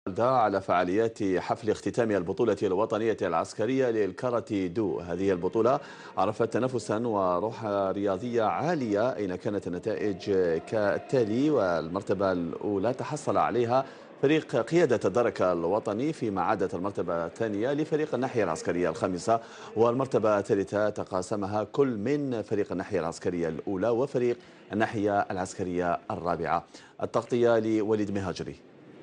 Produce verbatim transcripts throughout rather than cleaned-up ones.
على فعاليات حفل اختتام البطولة الوطنية العسكرية للكاراتي دو. هذه البطولة عرفت تنافسا وروح رياضية عالية، أين كانت النتائج كالتالي: والمرتبة الأولى تحصل عليها فريق قيادة الدرك الوطني، فيما عادت المرتبة الثانية لفريق الناحية العسكرية الخامسة، والمرتبة الثالثة تقاسمها كل من فريق الناحية العسكرية الأولى وفريق الناحية العسكرية الرابعة. التغطية لوليد مهاجري.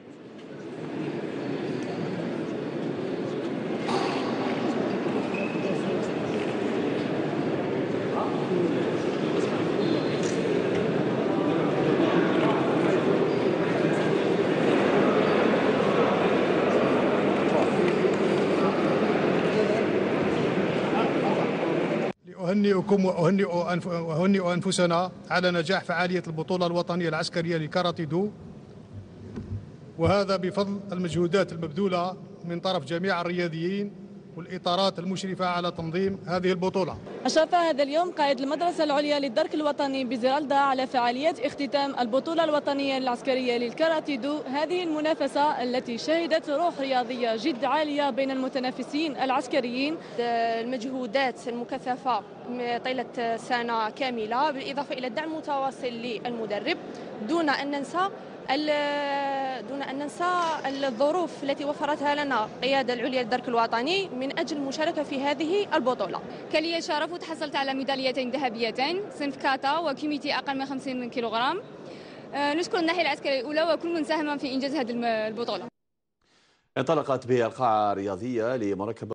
أهنئكم وأهنئ وأهنئ أنفسنا على نجاح فعالية البطولة الوطنية العسكرية لكاراتي دو، وهذا بفضل المجهودات المبذولة من طرف جميع الرياضيين والإطارات المشرفة على تنظيم هذه البطولة. أشرف هذا اليوم قائد المدرسة العليا للدرك الوطني بزرالدا على فعاليات اختتام البطولة الوطنية العسكرية للكاراتي دو، هذه المنافسة التي شهدت روح رياضية جد عالية بين المتنافسين العسكريين. المجهودات المكثفة طيلة سنة كاملة، بالإضافة إلى الدعم المتواصل للمدرب، دون أن ننسى دون أن ننسى الظروف التي وفرتها لنا القيادة العليا للدرك الوطني من أجل المشاركة في هذه البطولة. كان لي شرف وتحصلت على ميداليتين ذهبيتين صنف كاتا وكيميتي أقل من خمسين كيلوغرام. نشكر الناحية العسكرية الأولى وكل من ساهم في إنجاز هذه البطولة. انطلقت به القاعة الرياضية لمركب